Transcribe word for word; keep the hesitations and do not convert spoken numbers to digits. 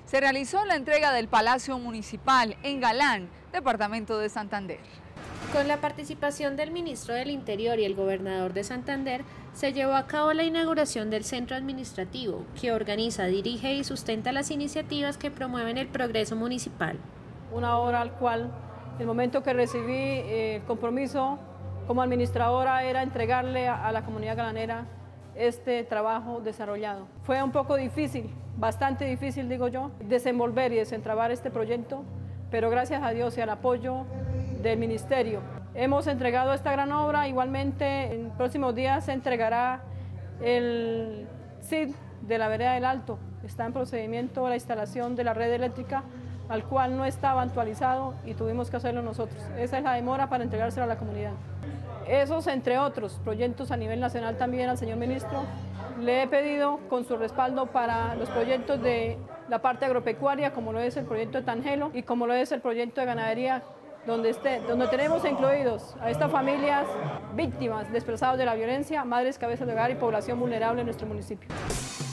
se realizó la entrega del Palacio Municipal en Galán, departamento de Santander. Con la participación del ministro del Interior y el gobernador de Santander, se llevó a cabo la inauguración del centro administrativo, que organiza, dirige y sustenta las iniciativas que promueven el progreso municipal. Una obra al cual, el momento que recibí eh, el compromiso como administradora era entregarle a, a la comunidad galanera este trabajo desarrollado. Fue un poco difícil, bastante difícil digo yo, desenvolver y desentrabar este proyecto, pero gracias a Dios y al apoyo del ministerio hemos entregado esta gran obra. Igualmente en próximos días se entregará el C I D de la vereda del Alto. Está en procedimiento la instalación de la red eléctrica, al cual no estaba actualizado y tuvimos que hacerlo nosotros. Esa es la demora para entregárselo a la comunidad. Esos, entre otros proyectos a nivel nacional también al señor ministro, le he pedido con su respaldo para los proyectos de la parte agropecuaria, como lo es el proyecto de Tangelo y como lo es el proyecto de ganadería, donde, esté, donde tenemos incluidos a estas familias víctimas, desplazados de la violencia, madres cabezas de hogar y población vulnerable en nuestro municipio.